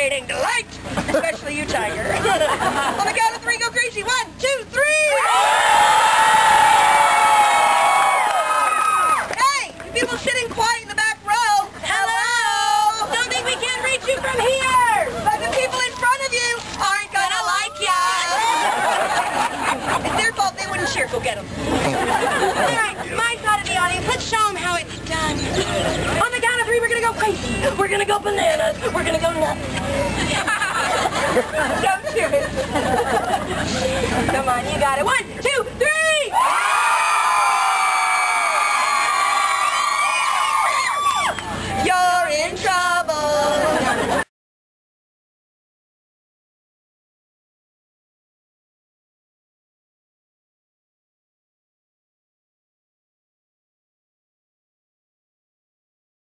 stimulating delight. Especially you, Tiger. On the count of 3, go crazy. 1, 2, 3. Hey, you people sitting quiet in the back row. Hello. Don't think we can't reach you from here. But the people in front of you aren't gonna like ya. It's their fault. They wouldn't cheer. Go get them. All right, my side of the audience. Let's show them how it's done. On the count of 3, we're gonna go crazy. We're gonna go bananas. We're gonna go nuts. Don't cheer it. Come on, you got it. 1, 2,